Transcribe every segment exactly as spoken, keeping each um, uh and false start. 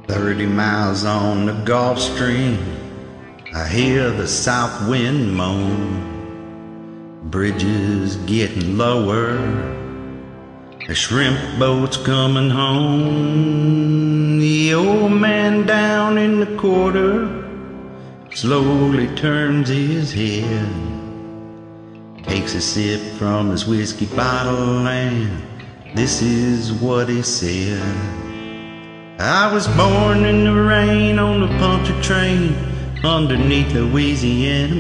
Thirty miles on the Gulf Stream, I hear the south wind moan. Bridges getting lower, a shrimp boat's coming home. The old man down in the quarter slowly turns his head, takes a sip from his whiskey bottle, and this is what he said. I was born in the rain on the punctured train underneath the Louisiana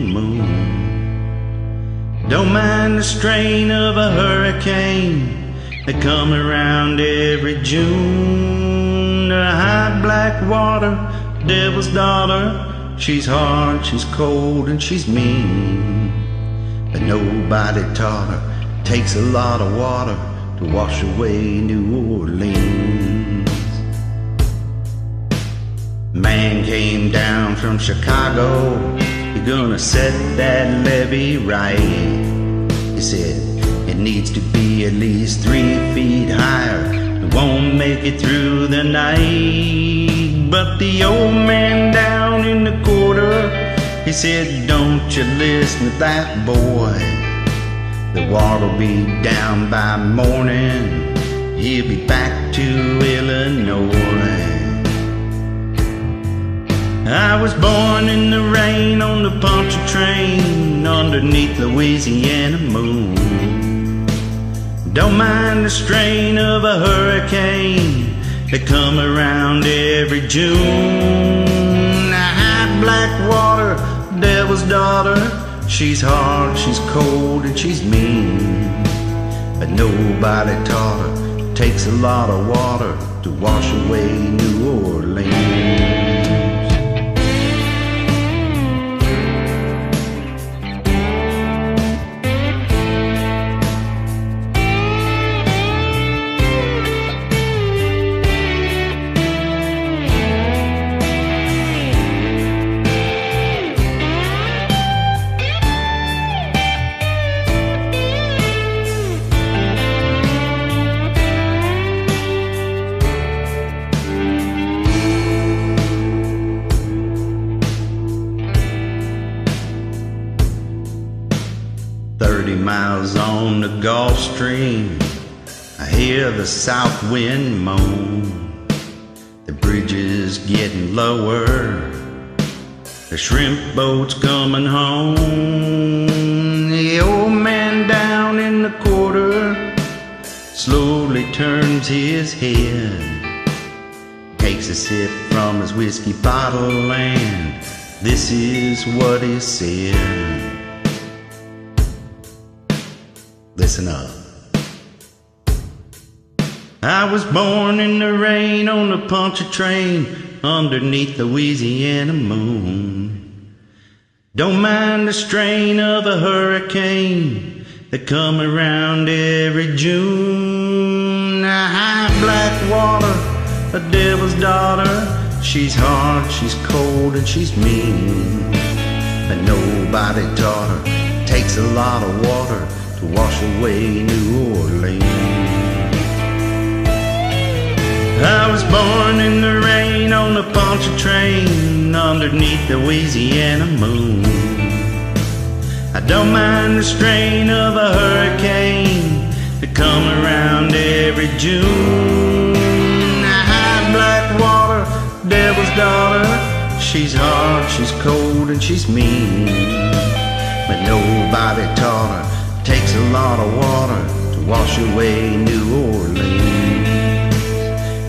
moon. Don't mind the strain of a hurricane that come around every June. The high black water, devil's daughter, she's hard, she's cold, and she's mean. But nobody taught her, takes a lot of water to wash away New Orleans. Man came down from Chicago, you're gonna set that levee right. He said it needs to be at least three feet higher, it won't make it through the night. But the old man down in the quarter, he said, don't you listen to that boy. The water'll be down by morning, he'll be back to Illinois. I was born in the rain on the punctured train underneath Louisiana moon. Don't mind the strain of a hurricane that come around every June. The high black water, devil's daughter, she's hard, she's cold, and she's mean. But nobody taught her, takes a lot of water to wash away New Orleans. Thirty miles on the Gulf Stream, I hear the south wind moan. The bridge is getting lower, the shrimp boat's coming home. The old man down in the quarter slowly turns his head, takes a sip from his whiskey bottle, and this is what he said. Listen up. I was born in the rain on the punctured train underneath Louisiana moon. Don't mind the strain of a hurricane that come around every June. The high black water, a devil's daughter, she's hard, she's cold, and she's mean. But nobody taught her, takes a lot of water to wash away New Orleans. I was born in the rain on the punctured train underneath the Louisiana moon. I don't mind the strain of a hurricane that come around every June. The high black water, devil's daughter, she's hard, she's cold, and she's mean. But nobody taught her, takes a lot of water to wash away New Orleans.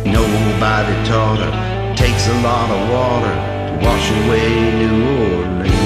Nobody taught her, takes a lot of water to wash away New Orleans.